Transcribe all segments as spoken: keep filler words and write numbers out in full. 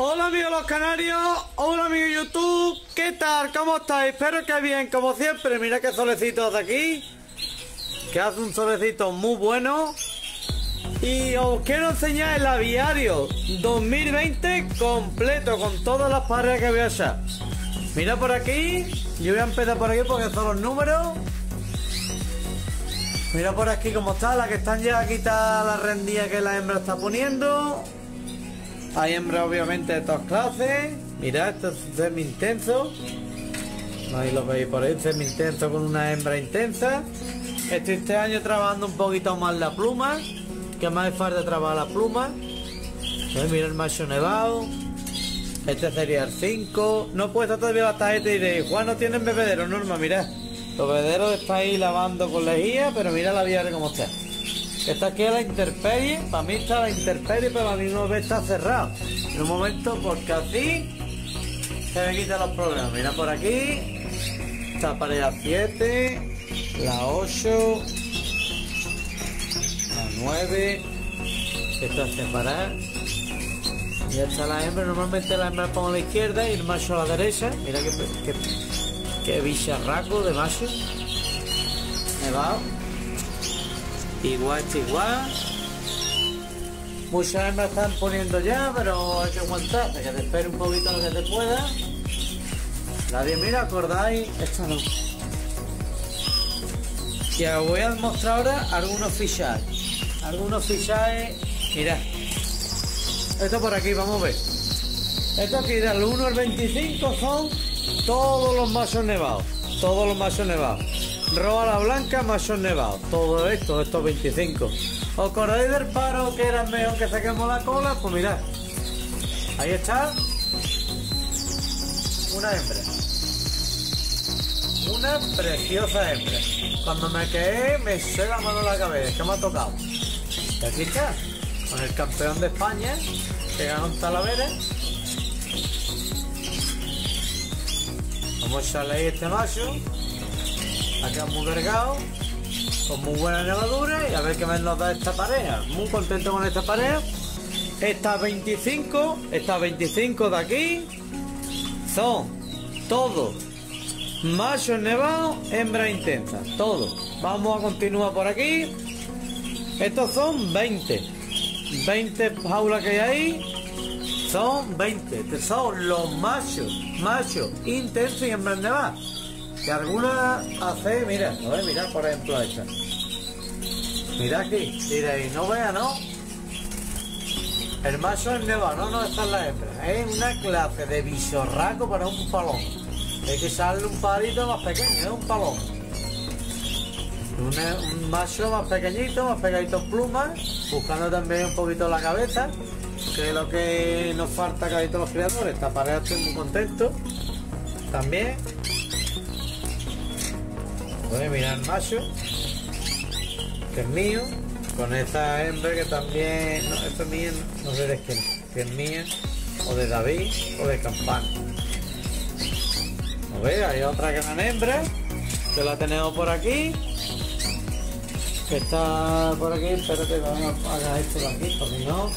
Hola amigos los canarios, hola amigos YouTube, ¿qué tal? ¿Cómo estáis? Espero que bien, como siempre. Mira qué solecito de aquí, que hace un solecito muy bueno. Y os quiero enseñar el aviario dos mil veinte completo, con todas las paredes que voy a echar. Mira por aquí, yo voy a empezar por aquí porque son los números. Mira por aquí cómo está, la que están ya quitadas la rendilla que la hembra está poniendo. Hay hembras obviamente de todas clases. Mirad, esto es semi intenso. Ahí lo veis por ahí, semi intenso con una hembra intensa. Estoy este año trabajando un poquito más la pluma, que más hace falta trabajar la pluma. ¿Eh? Mira el macho nevado. Este sería el cinco. No he puesto todavía la tarjeta y de Juan no tienen bebedero, Norma, mirad. Los bebederos está ahí lavando con lejía, pero mira la aviario como está. Está aquí a la intemperie, para mí está a la intemperie, pero a mí no ve está cerrado. En un momento, porque así se me quitan los problemas. Mira por aquí, esta pared a siete, la ocho, la nueve, esta separada. Y ya está la hembra, normalmente la hembra la pongo a la izquierda y el macho a la derecha. Mira que, que, que bicharraco de macho. Nevado. Igual, igual. Muchas hembras están poniendo ya, pero hay que aguantar, que te espere un poquito lo que te pueda. La de mira, acordáis, esta no. Y os voy a mostrar ahora algunos fichajes. Algunos fichajes, mirad. Esto por aquí, vamos a ver. Esto aquí del uno al veinticinco son todos los machos nevados. Todos los machos nevados. Roa la blanca, machos nevados. Todo esto, estos veinticinco. ¿Os acordáis del paro que era mejor que saquemos la cola? Pues mirad. Ahí está. Una hembra. Una preciosa hembra. Cuando me quedé, me eché la mano en la cabeza. Que me ha tocado. Y aquí está. Con el campeón de España, que ganó en Talavera. Vamos a echarle ahí este macho. Acá muy cargado, con muy buena levadura, y a ver qué más nos da esta pareja. Muy contento con esta pareja. Estas veinticinco, estas veinticinco de aquí son todos machos nevados, hembra intensa, todos. Vamos a continuar por aquí. Estos son veinte, veinte jaulas que hay ahí. Son veinte, estos son los machos, machos intensos y hembras nevadas. Que alguna hace, mira, a ver, mira por ejemplo esta. Mira aquí, diréis, no vea, ¿no? El macho es nevado, no, no, esta es la hembra. Es una clase de bichorraco para un palón. Hay que echarle un palito más pequeño, es un palón. Una, un macho más pequeñito, más pegadito en plumas, buscando también un poquito la cabeza, que es lo que nos falta casi todos los criadores. Esta pareja estoy muy contento. También. Voy a mirar el macho, que es mío, con esta hembra que también, no, esto es mío, no sé de quién, si es mía, o de David, o de Campana. ¿No veis? Hay otra gran hembra, que la tenemos por aquí, que está por aquí. Espérate, vamos a apagar esto de aquí, porque si no,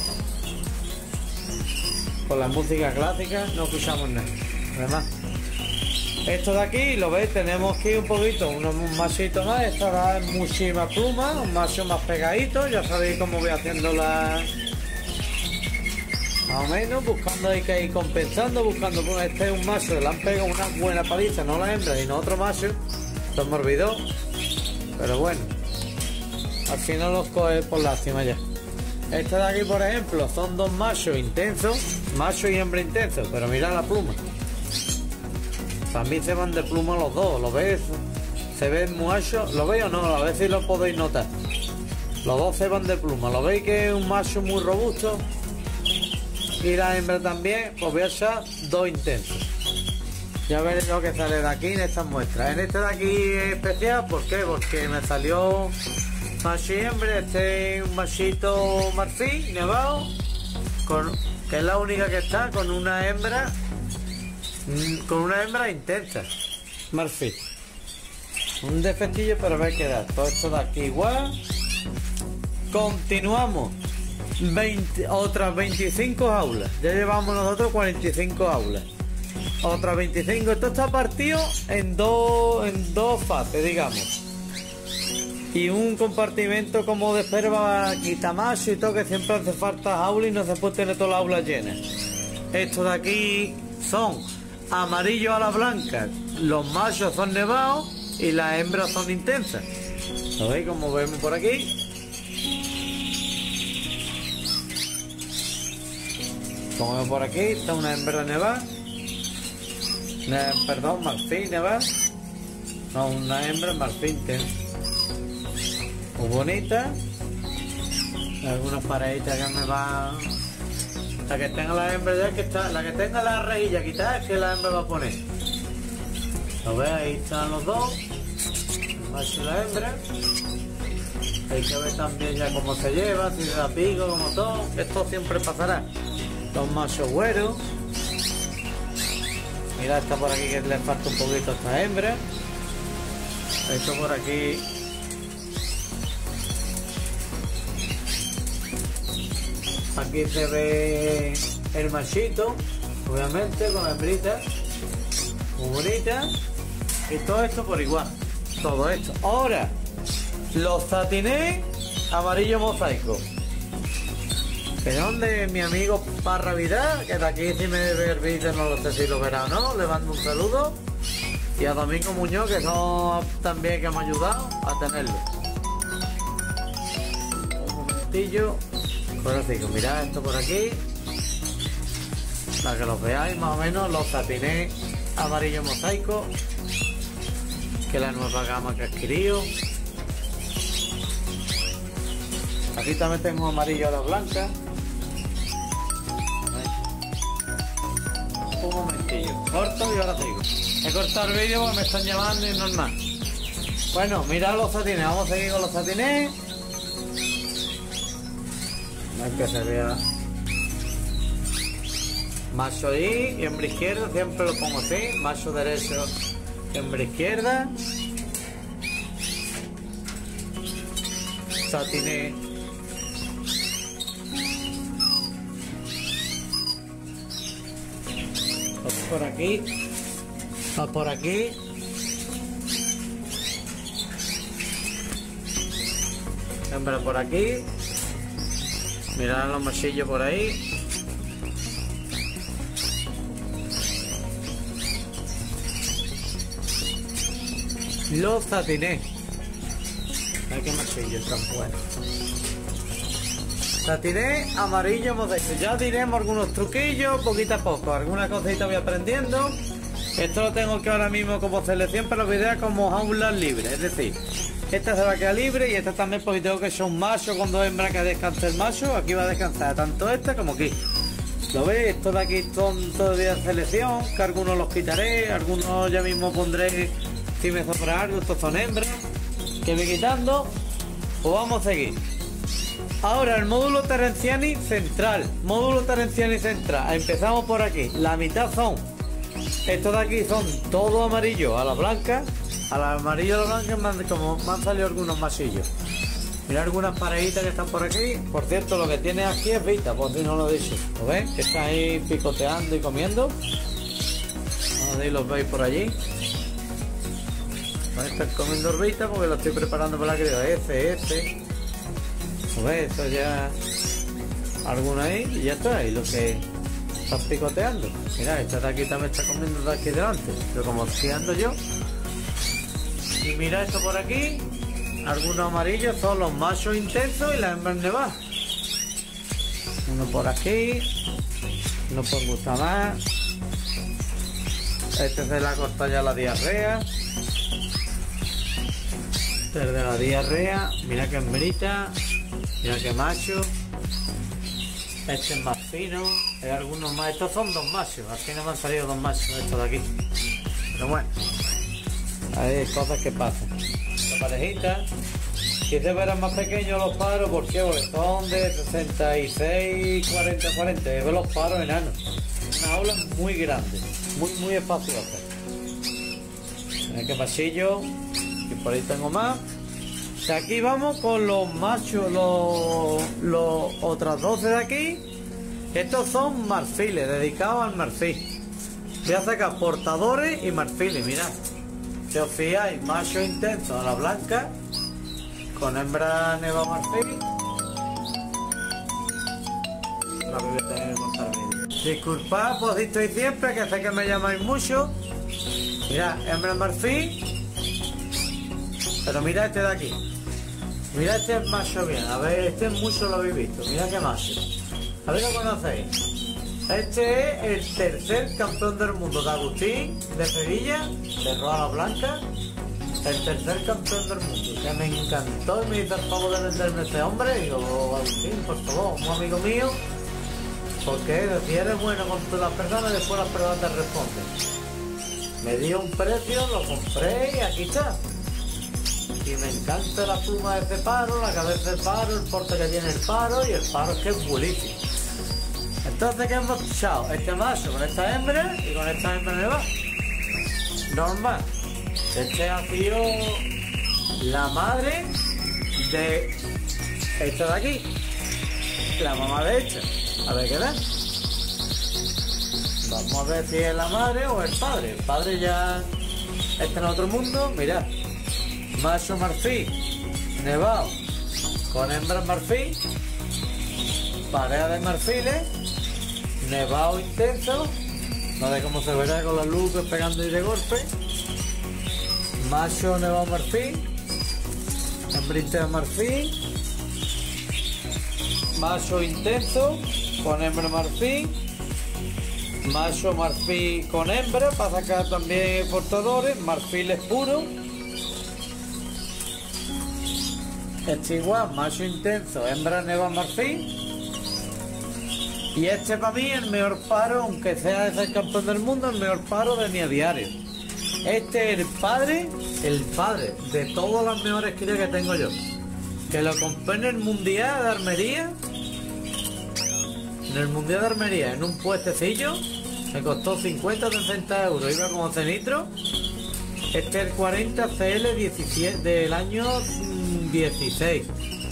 con la música clásica no escuchamos nada. Además, esto de aquí, lo veis, tenemos aquí un poquito, unos machitos más. Esta da muchísimas plumas, un macho más pegadito. Ya sabéis cómo voy haciendo la... Más o menos, buscando ahí que ir compensando, buscando plumas. Este es un macho, le han pegado una buena paliza, no la hembra, sino otro macho. Esto me olvidó, pero bueno, al final los coge por lástima ya. Este de aquí, por ejemplo, son dos machos intensos, macho y hembra intensos, pero mirad la pluma. También se van de pluma los dos, ¿lo ves? Se ven macho, ¿lo veis o no? A ver si lo podéis notar. Los dos se van de pluma, ¿lo veis que es un macho muy robusto? Y la hembra también. Pues voy a echar dos intensos. Ya veréis lo que sale de aquí en estas muestras. En este de aquí es especial, ¿por qué? Porque me salió macho y hembra. Este es un machito marfil, nevado, con, que es la única que está con una hembra. Con una hembra intensa, marfil. Un defectillo, pero va a quedar todo esto de aquí igual. Continuamos. veinte, otras veinticinco aulas. Ya llevamos nosotros cuarenta y cinco aulas. Otras veinticinco. Esto está partido en dos, en dos fases, digamos. Y un compartimento como de espera para quitar macho y todo, que siempre hace falta aulas y no se puede tener toda la aula llena. Estos de aquí son amarillos a la blanca. Los machos son nevados y las hembras son intensas. ¿Lo veis como vemos por aquí? Como vemos por aquí, está una hembra nevada. Una, perdón, marfil nevada. No, una hembra marfil intensa. Muy bonita. Algunas parejitas que me van. La que tenga la hembra ya que está. La que tenga la rejilla quitada es que la hembra va a poner. ¿Lo ves? Ahí están los dos. El macho y la hembra. Hay que ver también ya cómo se lleva, si se da pico, como todo. Esto siempre pasará. Los machos güeros. Mira, esta por aquí que le falta un poquito a esta hembra. Esto por aquí. Aquí se ve el machito, obviamente, con la hembrita. Muy bonita. Y todo esto por igual. Todo esto. Ahora, los satinés amarillo mosaico. Que son de mi amigo Parra Vidal, que de aquí si me ve el vídeo no lo sé si lo verá o no. Le mando un saludo. Y a Domingo Muñoz, que son también que me han ayudado a tenerlo. Un momentillo. Bueno, así que mirad esto por aquí. Para que los veáis más o menos, los satinés amarillo mosaico. Que es la nueva gama que he adquirido. Aquí también tengo amarillo a la blanca. Un momentillo, corto y ahora sigo. He cortado el vídeo porque me están llamando y es normal. Bueno, mirad los satinés, vamos a seguir con los satinés. No hay que se vea. Macho ahí y hembra izquierda, siempre lo pongo así. Macho derecho, hembra izquierda. Satinés. Por aquí, va por aquí. Hembra por aquí. Mirad los machillos por ahí. Los satinés. Ay, qué machillos tan buenos. Satinés amarillo mosaico. Ya diremos algunos truquillos, poquito a poco. Alguna cosita voy aprendiendo. Esto lo tengo que ahora mismo como selección para los videos como jaulas libres. Es decir, esta se va a quedar libre y esta también porque tengo que ser un macho con dos hembras que descanse el macho. Aquí va a descansar tanto esta como aquí. ¿Lo veis? Esto de aquí son todavía en selección, que algunos los quitaré, algunos ya mismo pondré si me sobra algo. Estos son hembras que voy quitando. Pues vamos a seguir. Ahora el módulo Terenciani central. Módulo Terenciani central. Empezamos por aquí. La mitad son. Estos de aquí son todo amarillo a la blanca. A la amarillo a la blanca me han, como me han salido algunos masillos. Mira algunas parejitas que están por aquí. Por cierto, lo que tiene aquí es Vita, por si no lo he dicho. ¿Lo ven? Que están ahí picoteando y comiendo. Ahí los veis por allí. Van a estar comiendo Vita porque lo estoy preparando para la cría. Este, este. ¿Lo ves? Esto ya. Algunos ahí y ya está. Y lo que están picoteando. Mira, esta de aquí también está comiendo de aquí delante. Pero como estoy ando yo. Y mira esto por aquí. Algunos amarillos son los machos intensos y las hembras nevadas. Uno por aquí. No puede gustar más. Este se le ha cortado ya la diarrea. Este es de la diarrea. Mira que hembrita. Mira que macho. Este es más fino. Hay algunos más. Estos son dos machos. Aquí no me han salido dos machos estos de aquí. Pero bueno. Hay cosas que pasan. La parejita. Si se verán más pequeños los paros, ¿por qué? Porque son de sesenta y seis, cuarenta, cuarenta. Veo los paros enanos. Una aula muy grande. Muy, muy espaciosa. Mira qué pasillo. Y por ahí tengo más. De aquí vamos con los machos, los, los otras doce de aquí. Estos son marfiles, dedicados al marfil. Voy a sacar portadores y marfiles, mirad. Si os fijáis, macho intenso a la blanca, con hembra neva marfil. La voy a tener que cortar vídeo. Disculpad, pues estoy siempre, que sé que me llamáis mucho. Mirad, hembra marfil. Pero mirad este de aquí. Mirad este macho bien. A ver, este mucho lo habéis visto. Mirad qué macho. A ver, ¿lo conocéis? Este es el tercer campeón del mundo de Agustín, de Sevilla, de Roa Blanca. El tercer campeón del mundo. Que me encantó y me hizo el favor de venderme este hombre. Y digo, Agustín, por favor, un amigo mío. Porque si eres bueno con todas las personas, después las personas te responden. Me dio un precio, lo compré y aquí está. Y me encanta la pluma de este paro, la cabeza del paro, el porte que tiene el paro, y el paro es que es buenísimo. Entonces, ¿qué hemos echado? Este macho con esta hembra y con esta hembra neva. Normal. Este ha sido la madre de esta de aquí. La mamá de esta. A ver qué da. Vamos a ver si es la madre o el padre. El padre ya está en otro mundo. Mirad. Macho marfil, nevado, con hembra marfil, pareja de marfiles, nevado intenso, no sé cómo se verá con las luces pegando y de golpe, macho nevado marfil, hembrita de marfil, macho intenso, con hembra marfil, macho marfil con hembra, para sacar también portadores, marfiles puros. Este igual, macho intenso, hembra neva marfil. Y este para mí el mejor paro, aunque sea ese campeón del mundo, el mejor paro de mi diario. Este es el padre, el padre de todas las mejores crías que tengo yo. Que lo compré en el Mundial de Armería. En el Mundial de Armería, en un puestecillo. Me costó cincuenta o sesenta euros, iba como cenitro. Este es el cuarenta C L diecisiete del año dieciséis.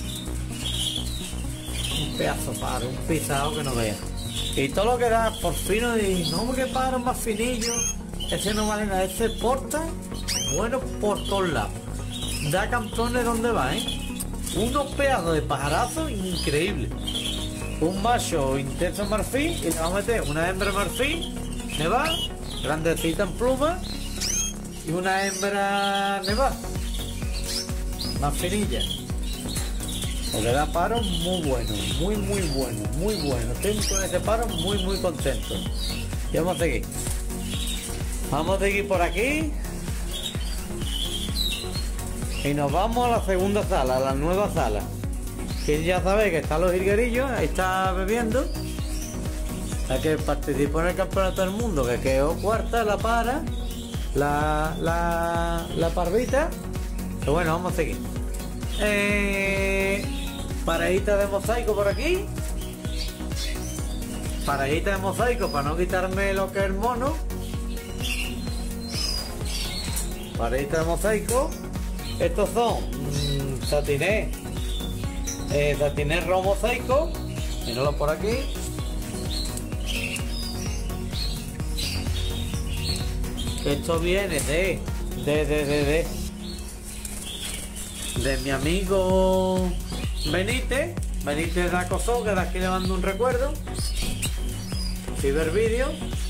Un pedazo paro, un pisado que no vea. Y todo lo que da por fino, y no, que paro más finillo. Ese no vale nada, ese porta bueno por todos lados. Da campeones donde va, ¿eh? Unos pedazos de pajarazos increíbles. Un macho intenso marfil y le vamos a meter una hembra marfil, neva, grandecita en pluma, y una hembra neva, más finilla. Le da paro muy bueno, muy muy bueno, muy bueno. Estoy con ese paro muy muy contento. Y vamos a seguir. Vamos a seguir por aquí. Y nos vamos a la segunda sala, a la nueva sala. Que ya sabéis que están los jilguerillos, ahí está bebiendo. La que participó en el campeonato del mundo, que quedó cuarta, la para, la, la, la parvita. Pero bueno, vamos a seguir. Eh, parejita de mosaico por aquí. Parejita de mosaico para no quitarme lo que es el mono. Parejita de mosaico. Estos son mmm, satinés. Eh, satinés rojo mosaico. Míralo por aquí. Esto viene de de de de de, de mi amigo Benítez. Benítez de Acosó, que de aquí le mando un recuerdo. Si ver vídeo.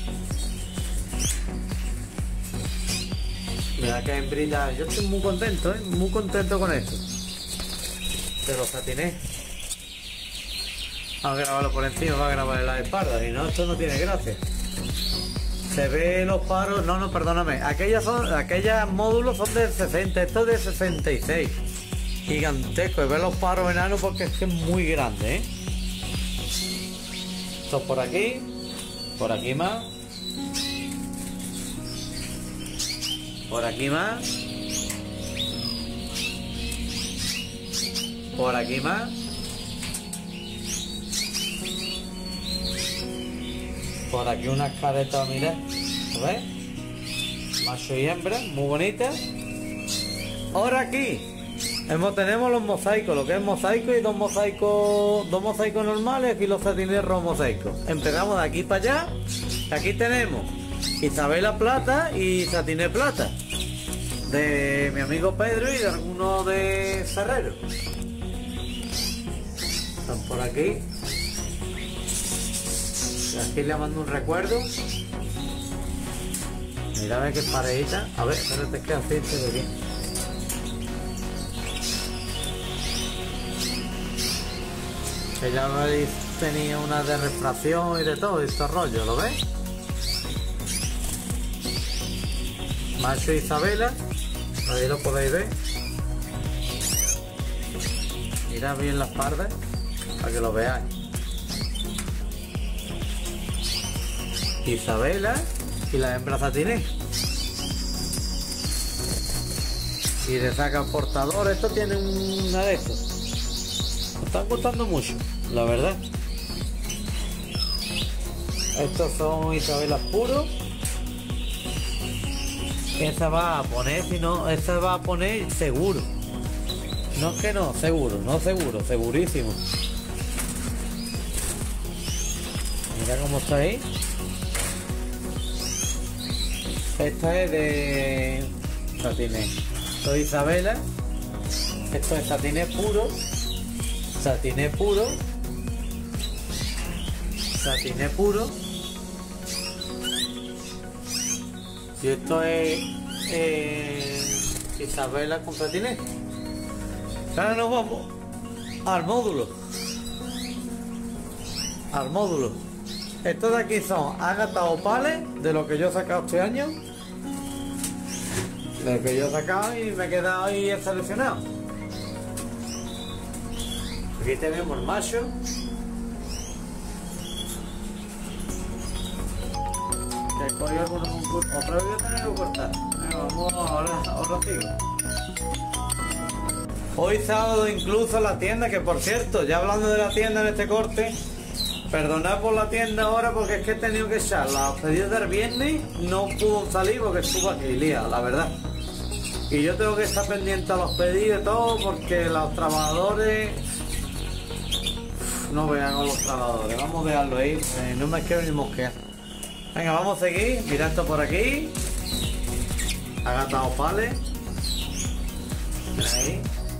Mira que hembrita. Yo estoy muy contento, ¿eh? Muy contento con esto. De los satinés. Vamos a grabarlo por encima, va a grabar en la espalda. Y no, esto no tiene gracia. Se ve los paros. No, no, perdóname. Aquellas son, aquellas módulos son de sesenta, esto es de sesenta y seis. Gigantesco. Y ve los paros enanos porque es que es muy grande, ¿eh? Esto por aquí. Por aquí más. Por aquí más. Por aquí más. Por aquí unas caretas, mirad. ¿Ves? Macho y hembra, muy bonita. Ahora aquí. Hemos, tenemos los mosaicos, lo que es mosaico y dos mosaicos, dos mosaicos normales, aquí los satinerros mosaicos. Empezamos de aquí para allá. Aquí tenemos Isabela plata y satiné plata, de mi amigo Pedro y de algunos de Ferrero. Están por aquí. Y aquí le mando un recuerdo. Mira a ver qué parejita. A ver, espérate que aceite de aquí. Que ya veis, tenía una de refracción y de todo, estos rollos, ¿lo ves? Macho Isabela, ahí lo podéis ver. Mirad bien las pardas para que lo veáis. Isabela y la hembra satiné. Y le saca portador. Esto tiene una de estos. Me están gustando mucho, la verdad. Estos son Isabelas puros. Esa va a poner, si no, esa va a poner seguro. No es que no, seguro, no seguro, segurísimo. Mira cómo está ahí. Esta es de satiné. Esto es Isabela. Esto es satiné puro. Satiné puro. Satiné puro. Y esto es eh, Isabela con satiné. Ahora nos vamos al módulo. Al módulo. Estos de aquí son ágata opales, de lo que yo he sacado este año. De lo que yo he sacado y me he quedado ahí seleccionado. Aquí tenemos el macho. Que cogió algunos concursos. Otra vez voy a tener que cortar. Venga, vamos, ahora, ahora sigo. Hoy sábado incluso la tienda, que por cierto, ya hablando de la tienda en este corte, perdonad por la tienda ahora porque es que he tenido que echar los pedidos del viernes, no pudo salir porque estuvo aquí liado, la verdad. Y yo tengo que estar pendiente a los pedidos y todo porque los trabajadores... No vean a los trabajadores, vamos a dejarlo ahí, eh, no me quiero ni mosquear. Venga, vamos a seguir, mira esto por aquí. Ágata opales. Mira ahí.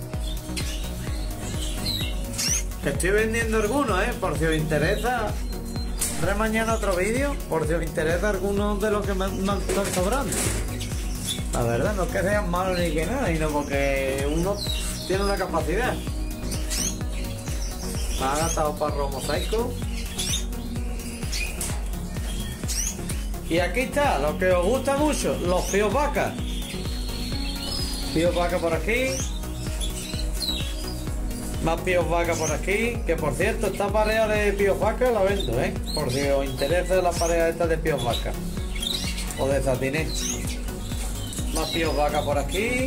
Que estoy vendiendo algunos, eh, por si os interesa. Haré mañana otro vídeo, por si os interesa algunos de los que me, me están sobrando. La verdad, no es que sean malos ni que nada, sino porque uno tiene una capacidad. Ágata opal mosaico. Y aquí está, lo que os gusta mucho, los píos vacas. Píos vacas por aquí. Más píos vacas por aquí. Que por cierto, esta pareja de píos vacas la vendo, ¿eh? Por si os interesa la pareja esta de píos vacas. O de satiné. Más píos vacas por aquí.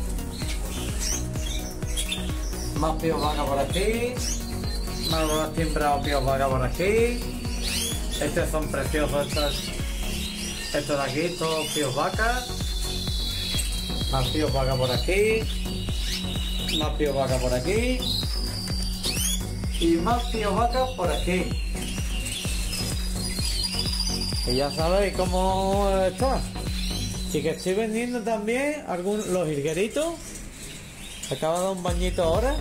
Más píos vacas por aquí. Más timbrados píos vacas por aquí. Estos son preciosos, estos. Estos de aquí, todos píos vacas. Más píos vacas por aquí. Más píos vacas por aquí. Y más píos vacas por aquí. Y ya sabéis cómo está. Y que estoy vendiendo también algunos, los jilgueritos. Acaba de dar un bañito ahora.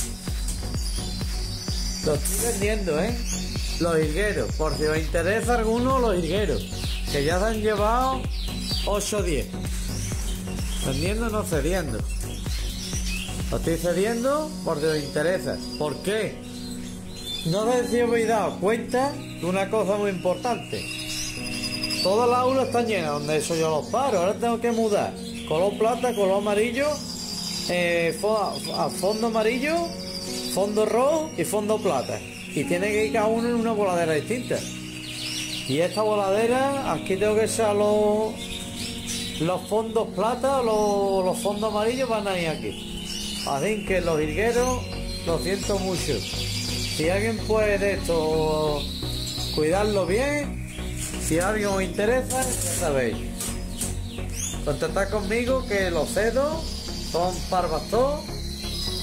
Los estoy vendiendo, ¿eh? Los jilgueros. Por si os interesa alguno, los jilgueros. Que ya se han llevado ocho o diez. Vendiendo, no cediendo. Lo estoy cediendo por si os interesa. ¿Por qué? No sé si os habéis dado cuenta de una cosa muy importante. Todas las aulas están llenas donde he hecho yo los paros. Ahora tengo que mudar. Color plata, color amarillo, eh, a fondo amarillo, fondo rojo y fondo plata. Y tiene que ir cada uno en una voladera distinta. Y esta voladera, aquí tengo que echar los, los fondos plata, los, los fondos amarillos van a ir aquí. Así que los jilgueros, lo siento mucho. Si alguien puede esto, cuidarlo bien, si a alguien os interesa, ya sabéis. Contactad conmigo que los cedo, son parvastos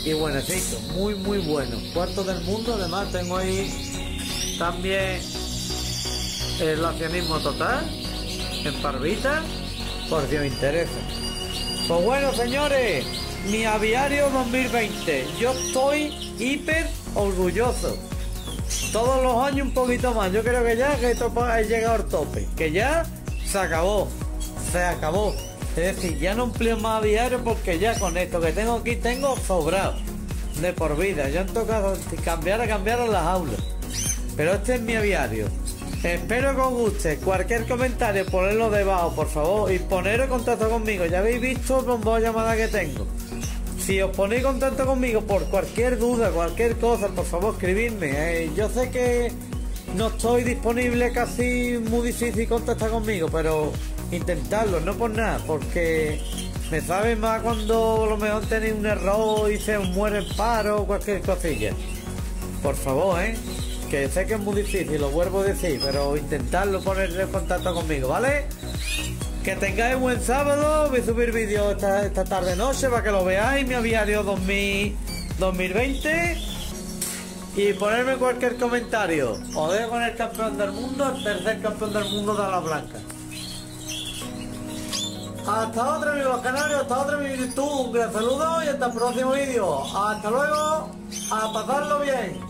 y buenecito, muy muy bueno. Cuarto del mundo, además tengo ahí también el accionismo total en Parvita, por si os interesa. Pues bueno, señores, mi aviario dos mil veinte, yo estoy hiper orgulloso. Todos los años un poquito más. Yo creo que ya que esto ha llegado al tope, que ya se acabó, se acabó. Es decir, ya no empleo más aviario porque ya con esto que tengo aquí tengo sobrado de por vida. Ya han tocado cambiar a cambiar a las aulas, pero este es mi aviario. Espero que os guste. Cualquier comentario ponedlo debajo, por favor, y poneros en contacto conmigo. Ya habéis visto con voz llamada que tengo. Si os ponéis en contacto conmigo por cualquier duda, cualquier cosa, por favor escribidme. Eh, yo sé que no estoy disponible, casi muy difícil contactar conmigo, pero intentarlo, no por nada, porque me sabe más cuando a lo mejor tenéis un error y se os muere el paro o cualquier cosilla. Por favor, eh, que sé que es muy difícil, lo vuelvo a decir, pero intentarlo, ponerse en contacto conmigo, ¿vale? Que tengáis buen sábado. Voy a subir vídeo esta, esta tarde noche para que lo veáis, mi aviario dos mil veinte, y ponerme cualquier comentario. Os dejo con el campeón del mundo, el tercer campeón del mundo de Alas Blancas. Hasta otra, amigos canarios, hasta otra, mi YouTube. Un gran saludo y hasta el próximo vídeo. Hasta luego, a pasarlo bien.